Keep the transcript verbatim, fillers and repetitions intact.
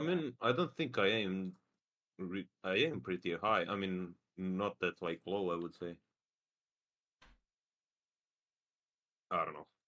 I mean, I don't think I aim. Re- I aim pretty high. I mean, not that like low. I would say. I don't know.